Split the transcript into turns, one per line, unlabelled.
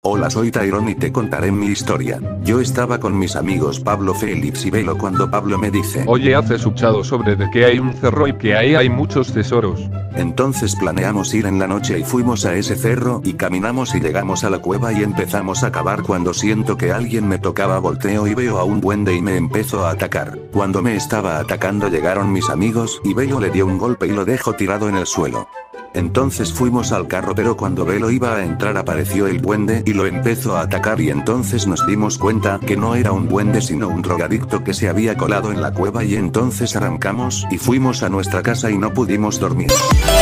Hola, soy Tyrone y te contaré mi historia. Yo estaba con mis amigos Pablo, Félix y Velo cuando Pablo me dice:
Oye, ¿has escuchado sobre de que hay un cerro y que ahí hay muchos tesoros?
Entonces planeamos ir en la noche y fuimos a ese cerro y caminamos y llegamos a la cueva y empezamos a cavar. Cuando siento que alguien me tocaba, volteo y veo a un duende y me empezó a atacar. Cuando me estaba atacando llegaron mis amigos y Velo le dio un golpe y lo dejó tirado en el suelo. Entonces fuimos al carro, pero cuando Velo iba a entrar apareció el duende y lo empezó a atacar, y entonces nos dimos cuenta que no era un duende sino un drogadicto que se había colado en la cueva, y entonces arrancamos y fuimos a nuestra casa y no pudimos dormir.